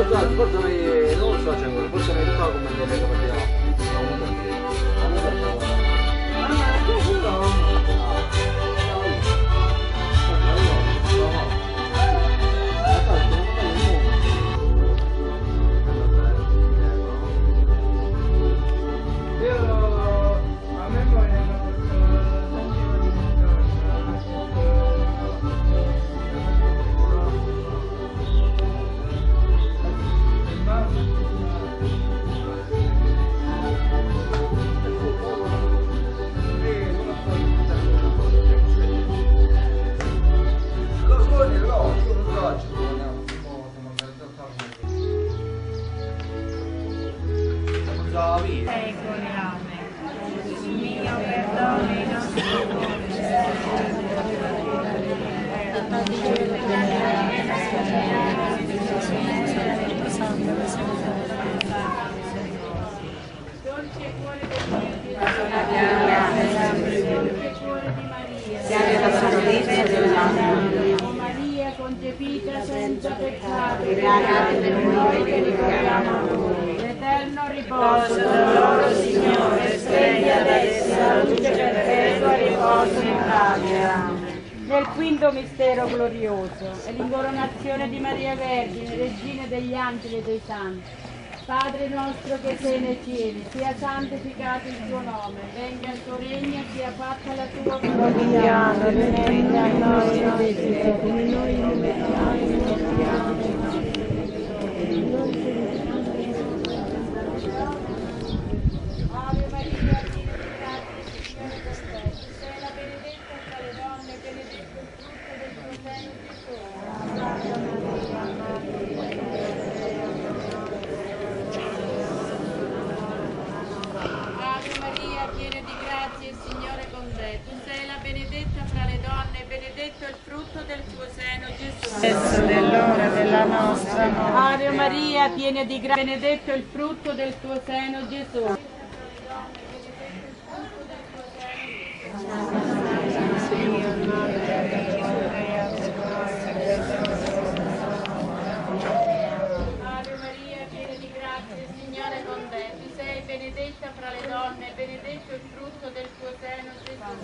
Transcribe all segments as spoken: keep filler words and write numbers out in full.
lo so, forse mi... non lo so, c'è ancora, forse mi fa come delle capacità. O Maria concepita senza peccato, l'eterno riposo loro, Signore, spegli adesso la luce perpetua, riposo in pace. Nel quinto mistero glorioso è l'incoronazione di Maria Vergine, regina degli angeli e dei santi. Padre nostro che sei nei cieli, sia santificato il tuo nome, venga il tuo regno, sia fatta la tua volontà, venga a noi nostri, come noi Ave Maria, piena di grazia, il Signore è con te. Tu sei la benedetta tra le donne, benedetto il frutto del tuo seno, Gesù. Ave Maria, piena di grazia, il Signore è con te. Tu sei la benedetta fra le donne, benedetto il frutto del tuo seno, Gesù. Adesso dell'ora della nostra morte. Ave Maria, piena di grazia, benedetto il frutto del tuo seno, Gesù. Ave Maria, piena di grazia, il Signore è con te. Tu sei benedetta fra le donne, benedetto il frutto del tuo seno, Gesù.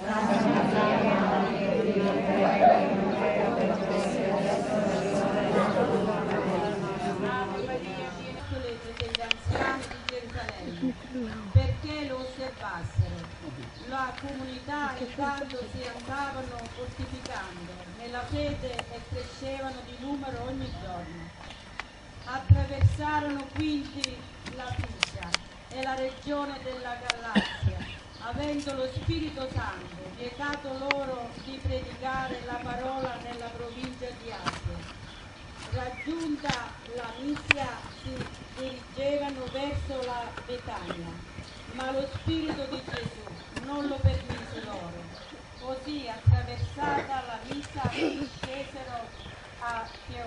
Ave Maria, piena degli anziani di Gerusalemme, perché lo osservassero. La comunità intanto si andavano fortificando nella fede e crescevano di numero ogni giorno. Attraversarono quindi la Frigia e la regione della Galazia, avendo lo Spirito Santo vietato loro di predicare la parola nella provincia di Asia. Raggiunta la Misia si dirigevano verso la Betania, ma lo Spirito di Gesù non lo permise loro. Così, attraversata la Misia, scesero a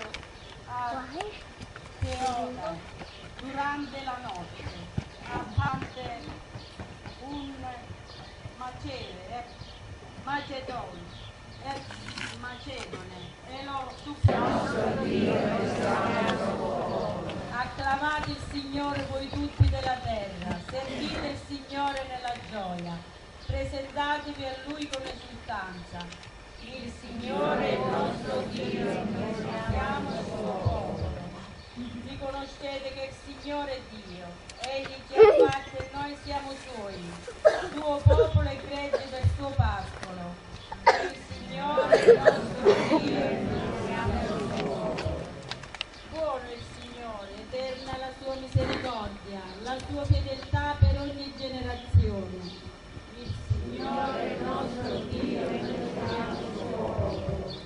Teoda durante la notte, abbatte un macede, macedone, macedone, e lo acclamate il Signore voi tutti della terra, servite il Signore nella gioia, presentatevi a Lui con esultanza. Il Signore è il nostro Dio, noi siamo il suo popolo. Riconoscete che il Signore è Dio, Egli ci ha fatti e noi siamo Suoi, suo popolo e gregge del suo pascolo. Il Signore è il nostro Dio e noi siamo il suo popolo. Buono è il Signore, eterna la sua misericordia, la sua fedeltà per ogni generazione. Il Signore è il nostro Dio e noi siamo il suo popolo.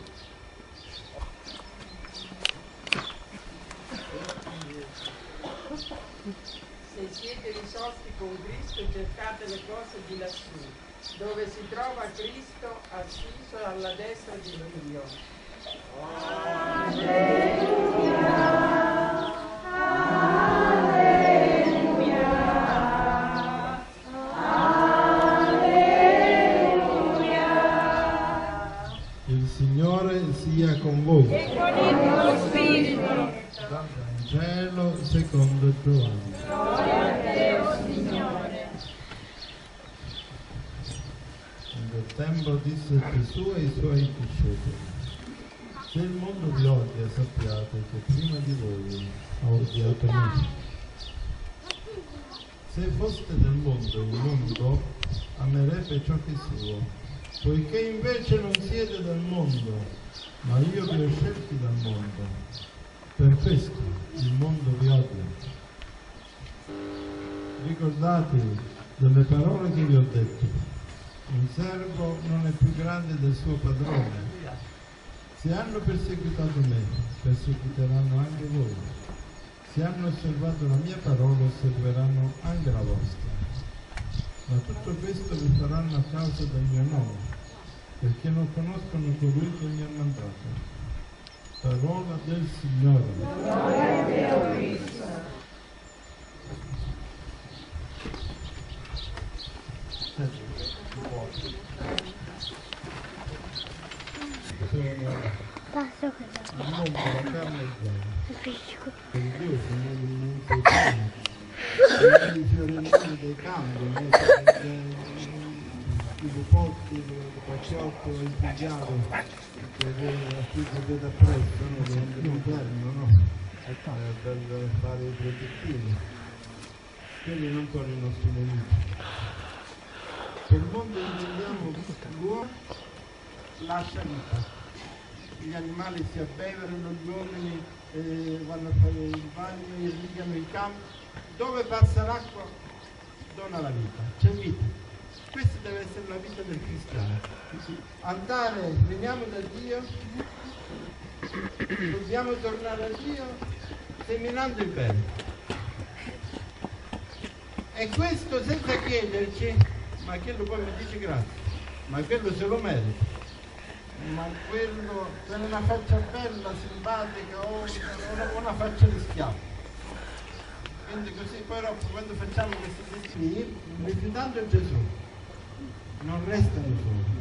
Se siete risolti con Cristo, cercate le cose di lassù, dove si trova Cristo assiso alla destra di Dio. Il Il Signore sia con voi. E con il tuo spirito. Dal Vangelo secondo Giovanni. Gloria a te, o Signore. In quel tempo disse Gesù ai suoi discepoli: se il mondo vi odia, sappiate che prima di voi ha odiato me. Se foste del mondo, il mondo amerebbe ciò che è suo. Poiché invece non siete del mondo, ma io vi ho scelti dal mondo, per questo il mondo vi odia. Ricordatevi delle parole che vi ho detto: un servo non è più grande del suo padrone. Se hanno perseguitato me, perseguiteranno anche voi. Se hanno osservato la mia parola, osserveranno anche la vostra. Ma tutto questo vi faranno a causa del mio nome, perché non conoscono colui che mi ha mandato. Parola del Signore. Gloria a te, o Cristo. Passo Il mondo, la carne e il bene. Per Dio sono l'immenso bene. Sono i fiorellini dei campi, i lupotti, i paciotto, il pigiato, che voi qui vedete appresso, no? Durante l'inverno, no? Eh, per fare i protettivi. Quelli non sono i nostri nemici. Per il mondo intendiamo l'uomo lascia vita. Gli animali si abbeverano, gli uomini eh, vanno a fare il bagno, irrigano i campi. Dove passa l'acqua dona la vita, c'è vita. Questa deve essere la vita del cristiano. Andare, veniamo da Dio, dobbiamo tornare a Dio seminando il bene. E questo senza chiederci, ma quello poi mi dice grazie, ma quello se lo merita. Ma quello per una faccia bella, simpatica o una, una faccia di schiavo. Quindi così poi dopo, quando facciamo questi destini, rifiutando Gesù, non restano soli.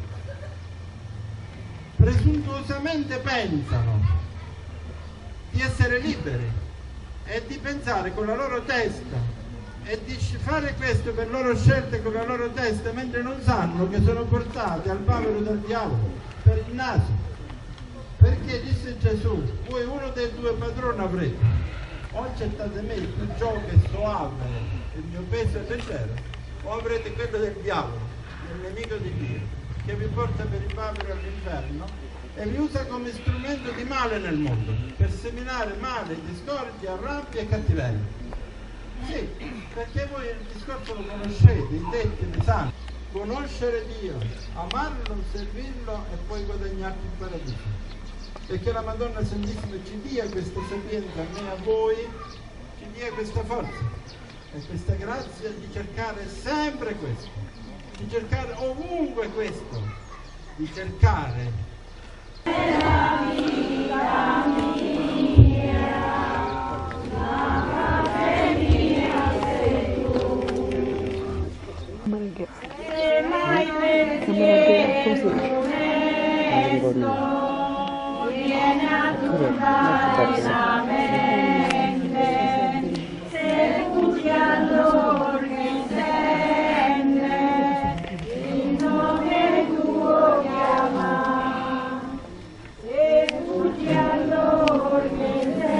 Presuntuosamente pensano di essere liberi e di pensare con la loro testa e di fare questo per loro scelte con la loro testa, mentre non sanno che sono portati al bavero del diavolo per il naso. Perché disse Gesù: voi uno dei due padroni avrete, o accettate me, il più gioco è soave, il mio peso è leggero, o avrete quello del diavolo, del nemico di Dio, che vi porta per il bavero all'inferno e vi usa come strumento di male nel mondo, per seminare male, discordia, rabbia e cattiveria. Sì, perché voi il discorso lo conoscete, i detti li sanno. Conoscere Dio, amarlo, servirlo e poi guadagnarti il paradiso. Perché la Madonna Santissima ci dia questa sapienza a me e a voi, ci dia questa forza e questa grazia di cercare sempre questo, di cercare ovunque questo, di cercare la vita mia, la parte mia sei tu, e mai pensiero onesto viene a turbare la mente, se tu ti allorchi sente il nome tuo chiama, se tu ti allorchi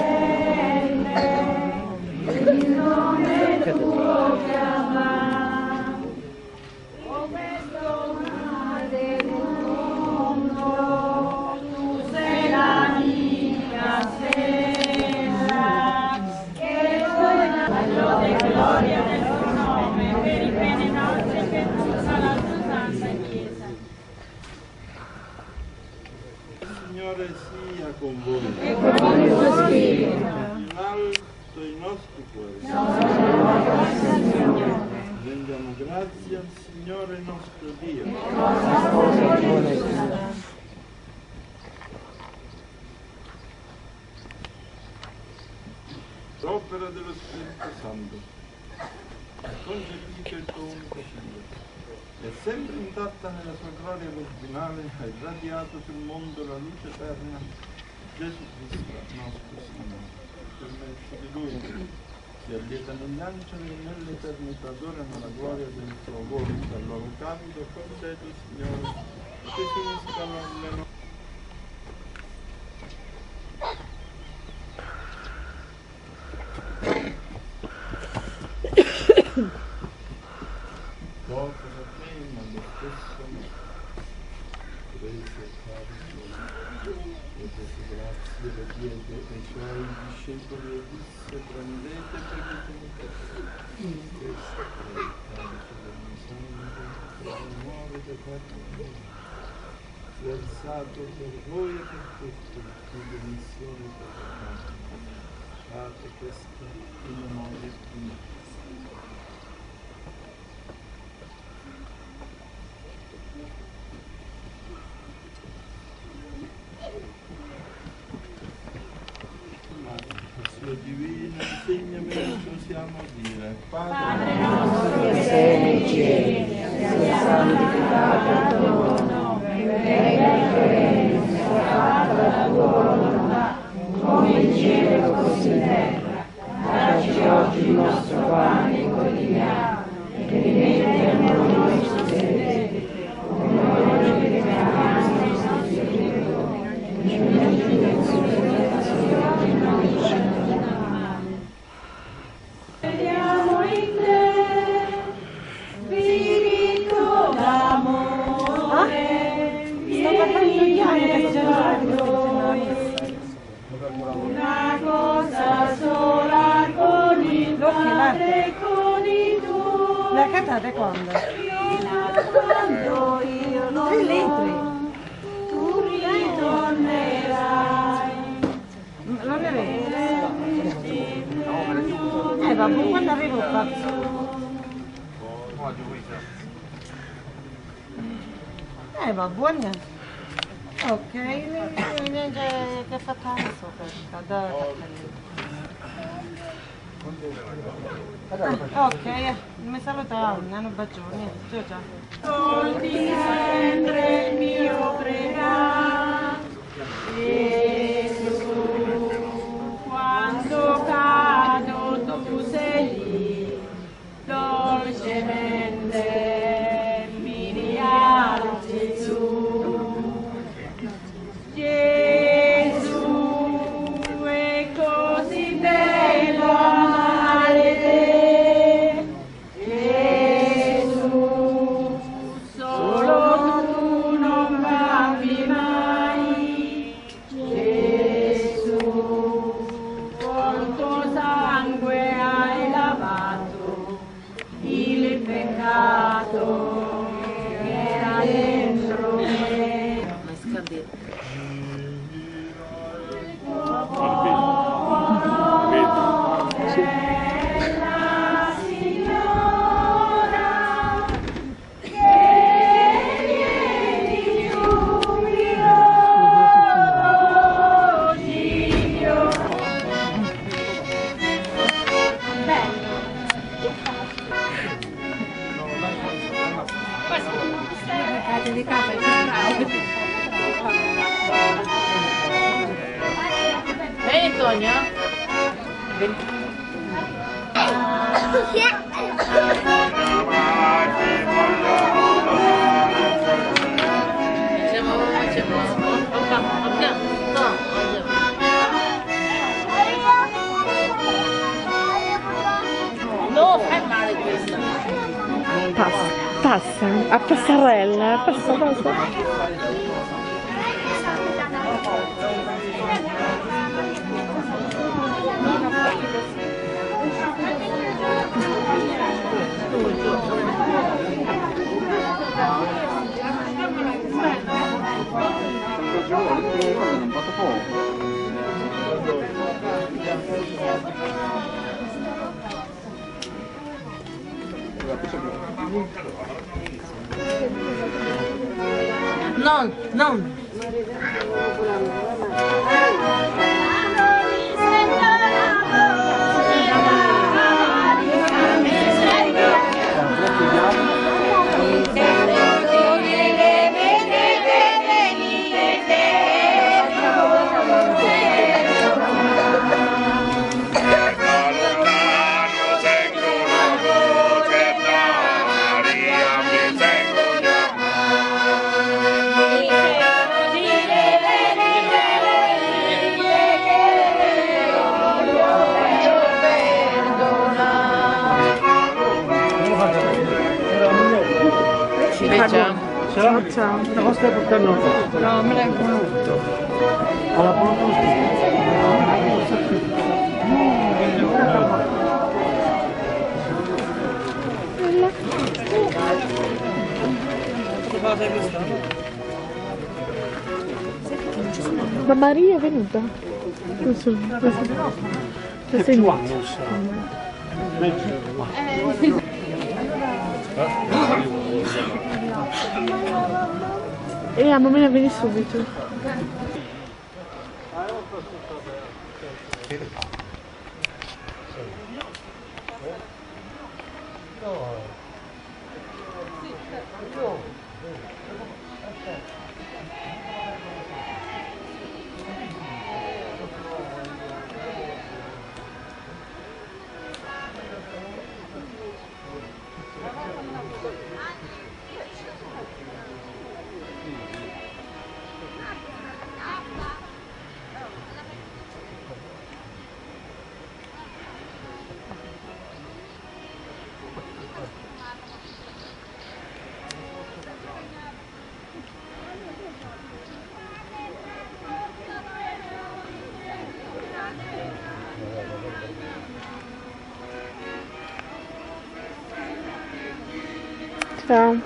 sente il nome tuo chiama, o questo mare del mondo. La mia stella, che vuoi la gloria del tuo nome, per il bene nostro e per tutta la tua santa Chiesa. Il Signore sia con voi. E con il tuo spirito. In alto i nostri cuori. Rendiamo grazie al Signore nostro Dio. Opera dello Spirito Santo, ha concepito il tuo unico Figlio, e sempre intatta nella sua gloria virginale ha irradiato sul mondo la luce eterna Gesù Cristo nostro Signore. Per mezzo di Lui si allietano gli angeli e nell'eternità adorano la gloria del suo volto, al loro canto concedi, Signore, che si uniscano le nostre. Dopo la prima, lo stesso prese il carico e prese grazie le diede ai suoi discepoli e disse: prendete e prendete questo è il carico del mio sangue che rimuove le peccato versato per voi e per tutti in remissione per peccati. Fate questo in memoria di me. Divino, insegnami possiamo dire: Padre nostro che sei nei cieli, sia santificato il tuo nome, venga il tuo regno, sia fatta la tua volontà, come in cielo così in terra. Dacci oggi il nostro pane quotidiano e rimetti a noi i nostri debiti, come noi rimettiamo ai nostri debitori, e non ci indurre in tentazione, ma lasciaci. Crediamo in te, Spirito d'amore, vieni a noi. Una cosa sola con il Padre e con il tuo. La cantate quando? Quando io non so, tu ritornerai. Non è vero? Eh vabbè, quando arrivo faccio. Eh va buona. Ok, niente che fa tanto questa, da ah, ok, mi saluta Anna, un bacione, ciao ciao. Ascolti sempre il mio pregare, Gesù, quando cado tu sei lì, dolcemente mi rialzi su. Gesù, è così bello amare te, Gesù, solo tu non cambi mai, Gesù, col tuo sangue hai lavato il peccato che era dentro me. Ehi Antonio? No, fai male questa. Passa, passa, a passarella, passa, passa. Non, non. Thank you. Ciao, ciao. La vostra portando un po'. No, me l'hai conosciuto. Alla porta. Ma Maria è venuta? Non so, non so. È più annos. E la mammina vieni subito. Ciao.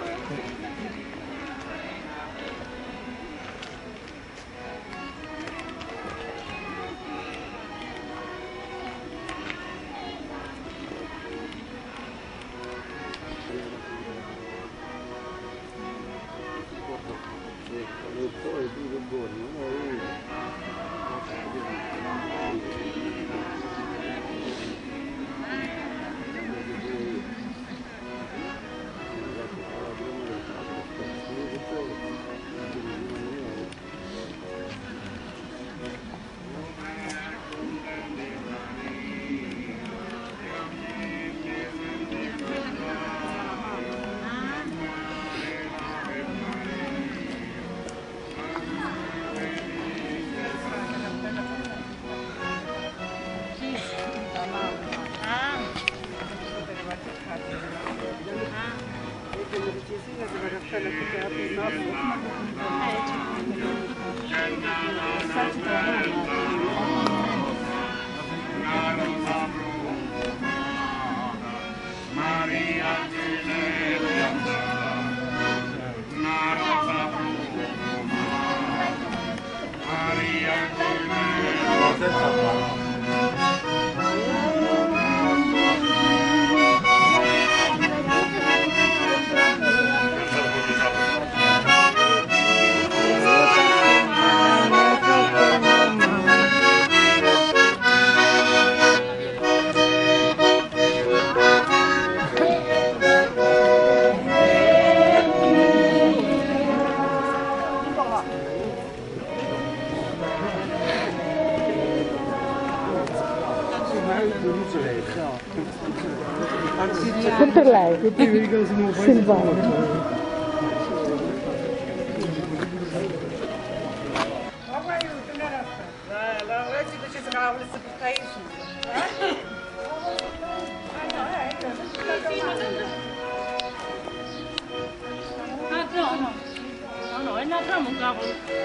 Per lei, Silvana. No, no, è una trama un cavolo.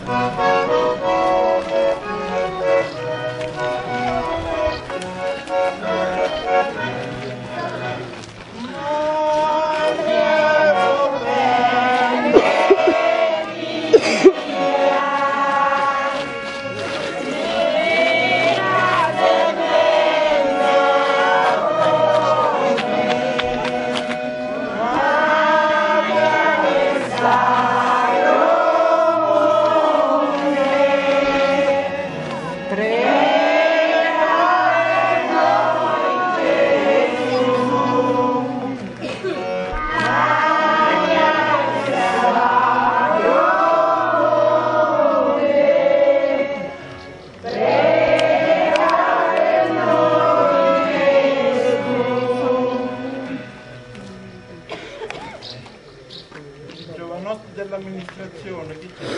Dell'amministrazione, chi c'è?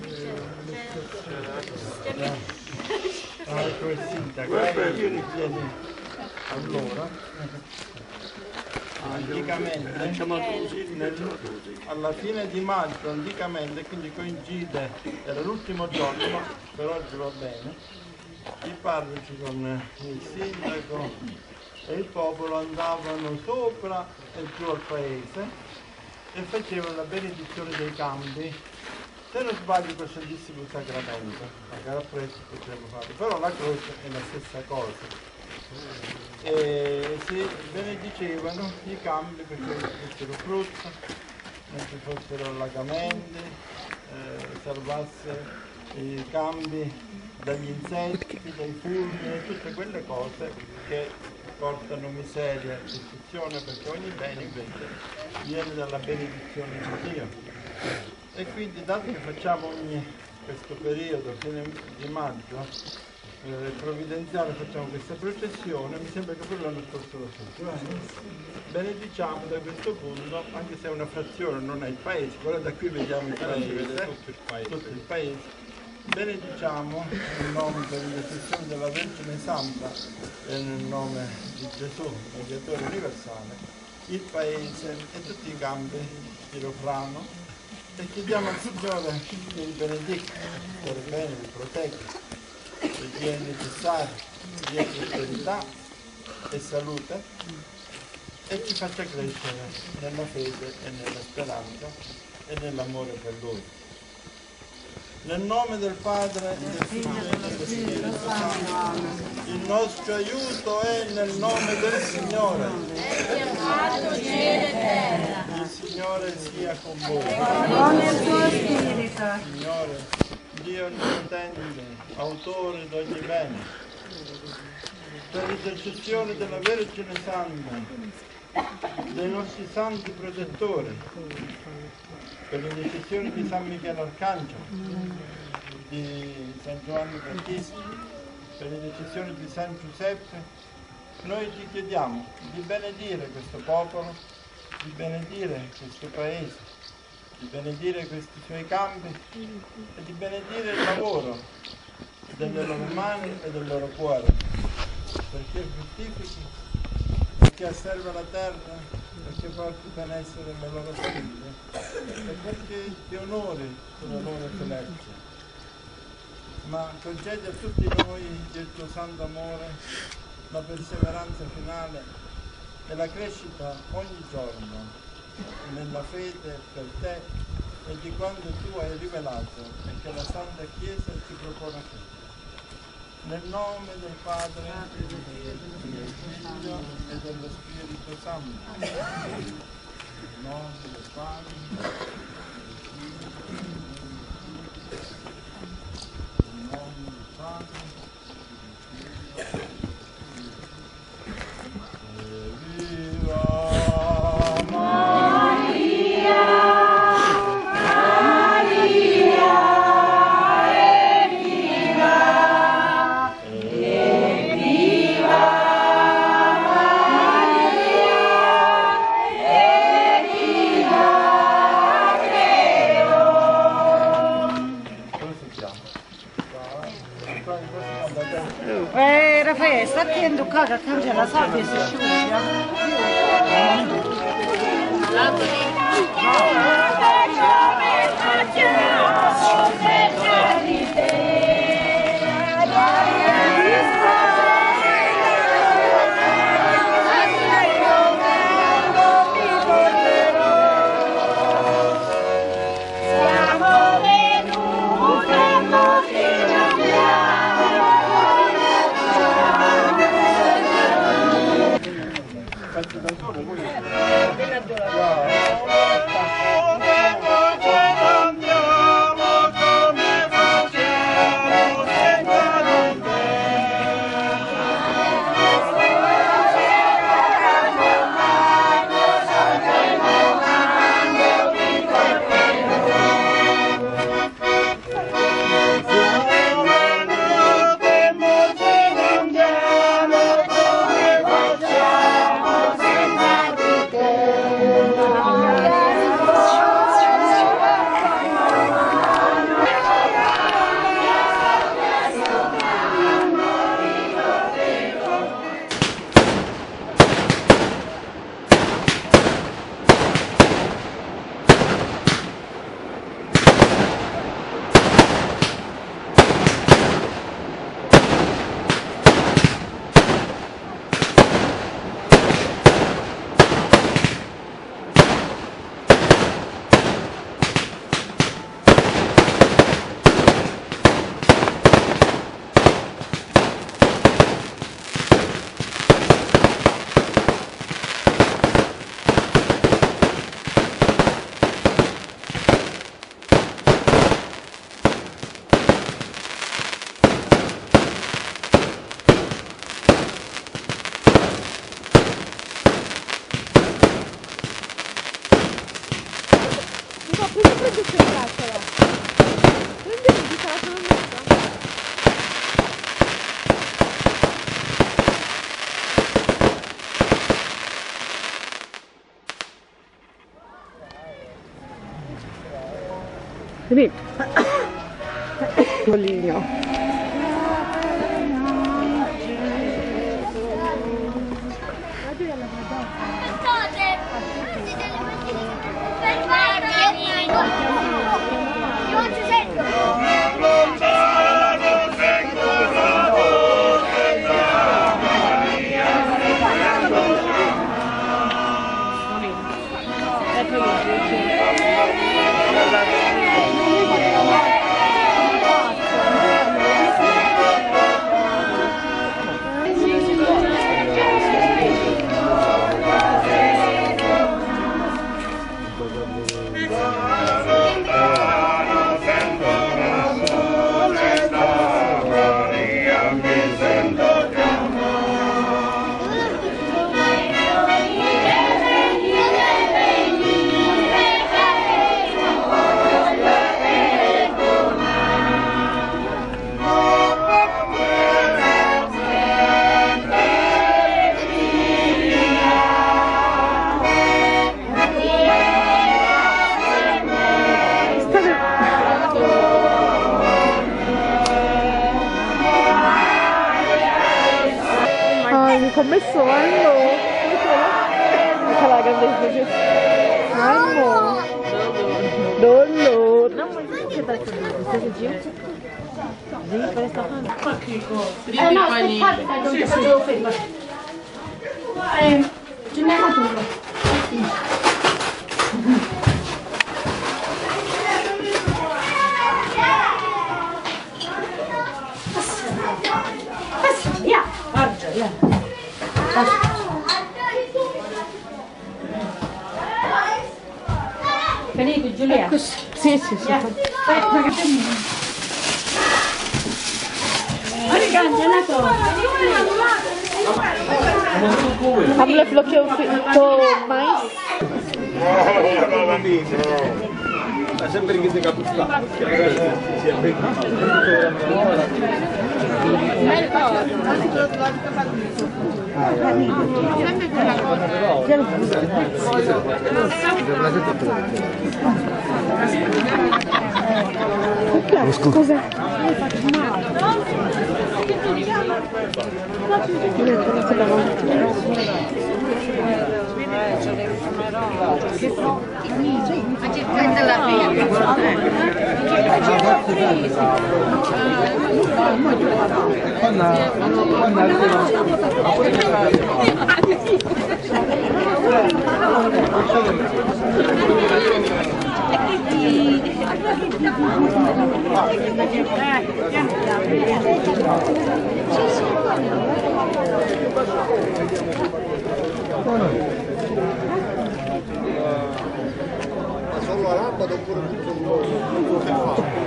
Ah, ecco il sindaco. Allora, anticamente, nel, alla fine di maggio, anticamente, quindi coincide, era l'ultimo giorno, ma per oggi va bene, i parroci con il sindaco e il popolo andavano sopra e giù al paese e facevano la benedizione dei campi, se non sbaglio col Santissimo Sacramento, magari a presto potremmo farlo, però la croce è la stessa cosa. E si benedicevano i campi perché fossero frutta, non ci fossero allagamenti, eh, salvasse i campi dagli insetti, dai fulmini e tutte quelle cose che portano miseria e distruzione, perché ogni bene invece viene dalla benedizione di Dio. E quindi, dato che facciamo ogni questo periodo, fine di maggio, eh, provvidenziale, facciamo questa processione, mi sembra che pure l'anno scorso lo stesso, eh? Benediciamo da questo punto, anche se è una frazione, non è il paese, però da qui vediamo il paese, tutto il paese, tutto il paese. Benediciamo nel nome dell'intercessione della Vergine Santa e nel nome di Gesù, mediatore universale, il paese e tutti i campi di Rofrano, e chiediamo al Signore che li benedica, per bene, li protegga, che dia il necessario, dia prosperità e salute e ci faccia crescere nella fede e nella speranza e nell'amore per Lui. Nel nome del Padre, del Figlio e dello Spirito Santo, il nostro aiuto è nel nome del Signore. Il Signore sia con voi. Con il tuo spirito. Signore, Dio onnipotente, autore di ogni bene, per l'intercessione della Vergine Santa, dei nostri santi protettori, per l'intercessione di San Michele Arcangelo, di San Giovanni Battista, per l'intercessione di San Giuseppe, noi ti chiediamo di benedire questo popolo, di benedire questo paese, di benedire questi suoi campi e di benedire il lavoro delle loro mani e del loro cuore, perché fruttifichi, perché asserva la terra, perché porti benessere alle loro famiglie e perché ti onori sulla loro celeste. Ma concedi a tutti noi il tuo santo amore, la perseveranza finale e la crescita ogni giorno nella fede per te e di quanto tu hai rivelato e che la Santa Chiesa ti propone a te. Nel nome del Padre, del Figlio e dello Spirito Santo. Nel nome del Padre, del Figlio e dello Spirito Santo. Nel nome del Padre, del Figlio e viva Eh, Raffaele, sta attento qua che cambia la sabbia e si asciuga. Lì. Poligno. Commesso anno anche la grande anno dollo non che da eh no aspettate non ti facevo fermare eh ce n'è una tua via guarda via Finito Giulia? Ecco, sì, sì, sì. sì. Haben le flocche to mais? Ma sempre che si caputta. Scusa. solo la lampada oppure tutto il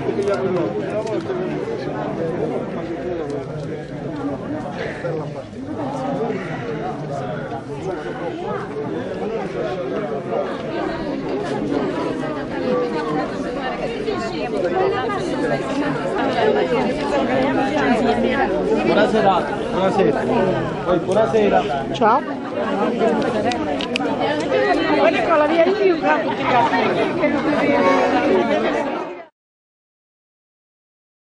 Buonasera, buonasera. Poi buonasera. Ciao. Quelli con la via io, tutti i